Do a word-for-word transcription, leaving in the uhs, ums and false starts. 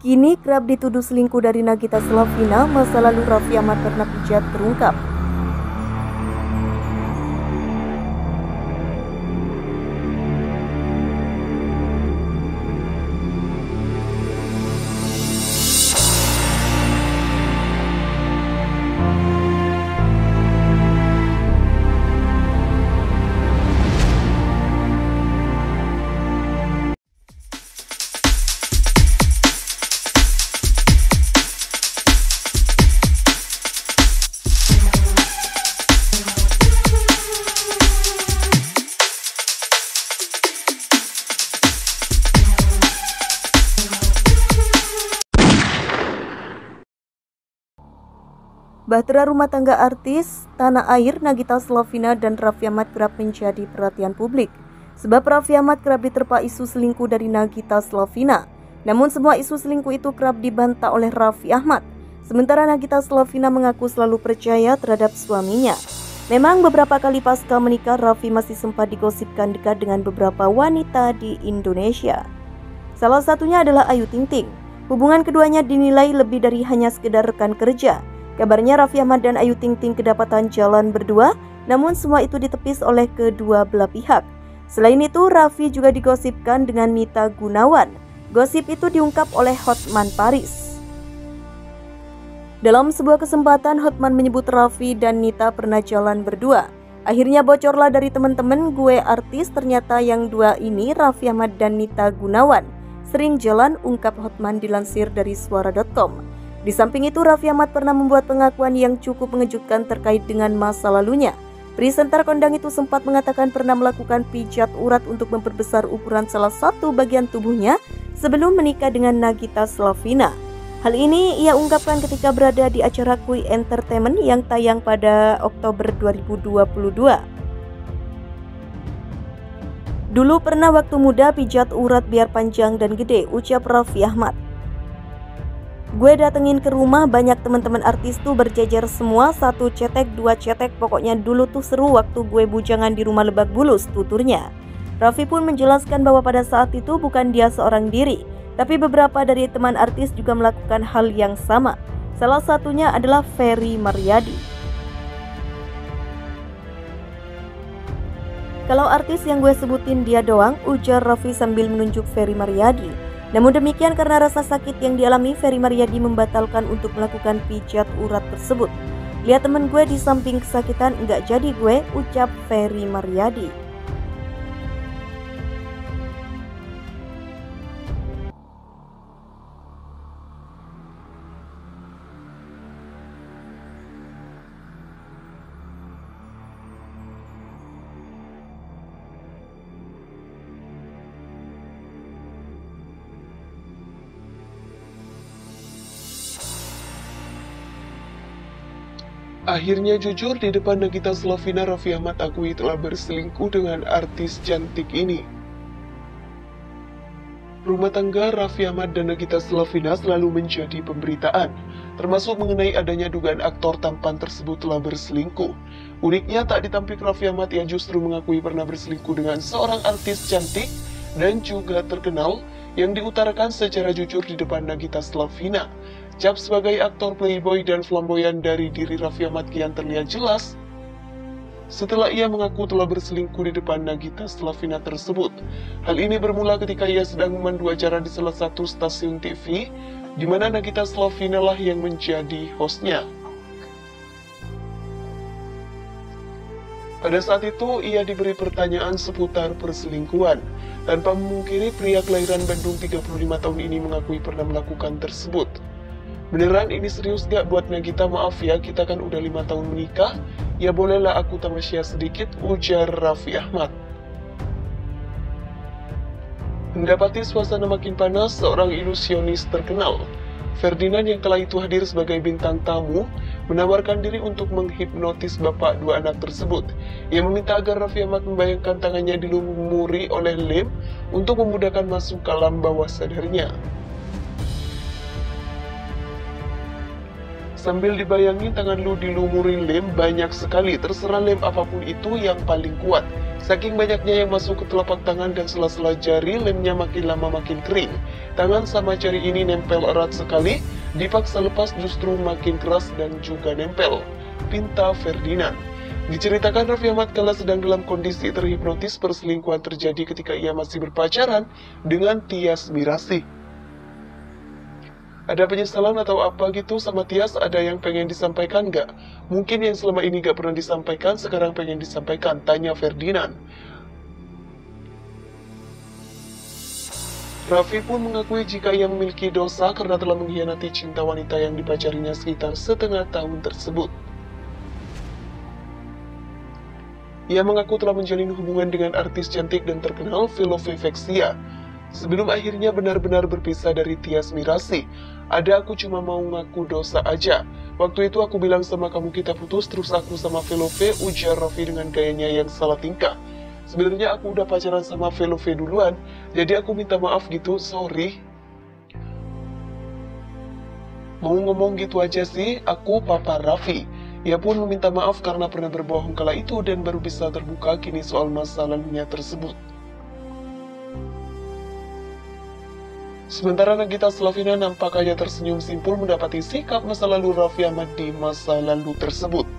Kini kerap dituduh selingkuh dari Nagita Slavina, masa lalu Raffi Ahmad pernah pijat terungkap. Bahtera rumah tangga artis tanah air Nagita Slavina dan Raffi Ahmad kerap menjadi perhatian publik. Sebab Raffi Ahmad kerap diterpa isu selingkuh dari Nagita Slavina. Namun semua isu selingkuh itu kerap dibantah oleh Raffi Ahmad. Sementara Nagita Slavina mengaku selalu percaya terhadap suaminya. Memang beberapa kali pasca menikah, Raffi masih sempat digosipkan dekat dengan beberapa wanita di Indonesia. Salah satunya adalah Ayu Ting Ting. Hubungan keduanya dinilai lebih dari hanya sekedar rekan kerja. Kabarnya Raffi Ahmad dan Ayu Ting Ting kedapatan jalan berdua, namun semua itu ditepis oleh kedua belah pihak. Selain itu, Raffi juga digosipkan dengan Nita Gunawan. Gosip itu diungkap oleh Hotman Paris. Dalam sebuah kesempatan, Hotman menyebut Raffi dan Nita pernah jalan berdua. Akhirnya bocorlah dari teman-teman gue artis, ternyata yang dua ini, Raffi Ahmad dan Nita Gunawan, sering jalan, ungkap Hotman dilansir dari suara dot com. Di samping itu, Raffi Ahmad pernah membuat pengakuan yang cukup mengejutkan terkait dengan masa lalunya. Presenter kondang itu sempat mengatakan pernah melakukan pijat urat untuk memperbesar ukuran salah satu bagian tubuhnya sebelum menikah dengan Nagita Slavina. Hal ini ia ungkapkan ketika berada di acara Kui Entertainment yang tayang pada Oktober dua ribu dua puluh dua. Dulu pernah waktu muda pijat urat biar panjang dan gede, ucap Raffi Ahmad. Gue datengin ke rumah, banyak teman-teman artis tuh berjejer semua, satu cetek, dua cetek, pokoknya dulu tuh seru waktu gue bujangan di rumah Lebak Bulus, tuturnya. Raffi pun menjelaskan bahwa pada saat itu bukan dia seorang diri, tapi beberapa dari teman artis juga melakukan hal yang sama. Salah satunya adalah Ferry Maryadi. Kalau artis yang gue sebutin dia doang, ujar Raffi sambil menunjuk Ferry Maryadi. Namun demikian, karena rasa sakit yang dialami, Ferry Maryadi membatalkan untuk melakukan pijat urat tersebut. Lihat temen gue di samping kesakitan, enggak jadi gue, ucap Ferry Maryadi. Akhirnya jujur di depan Nagita Slavina, Raffi Ahmad akui telah berselingkuh dengan artis cantik ini. Rumah tangga Raffi Ahmad dan Nagita Slavina selalu menjadi pemberitaan, termasuk mengenai adanya dugaan aktor tampan tersebut telah berselingkuh. Uniknya, tak ditampik Raffi Ahmad yang justru mengakui pernah berselingkuh dengan seorang artis cantik dan juga terkenal yang diutarakan secara jujur di depan Nagita Slavina. Cap sebagai aktor playboy dan flamboyan dari diri Raffi Ahmad kian terlihat jelas setelah ia mengaku telah berselingkuh di depan Nagita Slavina tersebut. Hal ini bermula ketika ia sedang memandu acara di salah satu stasiun T V, di mana Nagita Slavina lah yang menjadi hostnya. Pada saat itu, ia diberi pertanyaan seputar perselingkuhan. Tanpa memungkiri, pria kelahiran Bandung tiga puluh lima tahun ini mengakui pernah melakukan tersebut. Beneran ini serius gak buat Nagita? Maaf ya, kita kan udah lima tahun menikah. Ya bolehlah aku tamasya sedikit, ujar Raffi Ahmad. Mendapati suasana makin panas, seorang ilusionis terkenal, Ferdinand, yang kala itu hadir sebagai bintang tamu, menawarkan diri untuk menghipnotis bapak dua anak tersebut. Ia meminta agar Raffi Ahmad membayangkan tangannya dilumuri oleh lem untuk memudahkan masuk ke alam bawah sadarnya. Sambil dibayangin tangan lu dilumurin lem banyak sekali, terserah lem apapun itu yang paling kuat. Saking banyaknya yang masuk ke telapak tangan dan sela-sela jari, lemnya makin lama makin kering. Tangan sama jari ini nempel erat sekali, dipaksa lepas justru makin keras dan juga nempel. Pinta Ferdinand. Diceritakan Raffi Ahmad kala sedang dalam kondisi terhipnotis, perselingkuhan terjadi ketika ia masih berpacaran dengan Tyas Mirasih. Ada penyesalan atau apa gitu sama Tyas? Ada yang pengen disampaikan nggak? Mungkin yang selama ini nggak pernah disampaikan, sekarang pengen disampaikan, tanya Ferdinand. Raffi pun mengakui jika ia memiliki dosa karena telah mengkhianati cinta wanita yang dipacarinya sekitar setengah tahun tersebut. Ia mengaku telah menjalin hubungan dengan artis cantik dan terkenal Velove Vexia. Sebelum akhirnya benar-benar berpisah dari Tyas Mirasih, ada aku cuma mau ngaku dosa aja. Waktu itu aku bilang sama kamu kita putus, terus aku sama Velove, ujar Raffi dengan gayanya yang salah tingkah. Sebenarnya aku udah pacaran sama Velove duluan, jadi aku minta maaf gitu, sorry. Mau ngomong gitu aja sih, aku Papa Raffi. Ia pun meminta maaf karena pernah berbohong kala itu dan baru bisa terbuka kini soal masa lalunya tersebut. Sementara Nagita Slavina nampaknya tersenyum simpul mendapati sikap masa lalu Raffi Ahmad di masa lalu tersebut.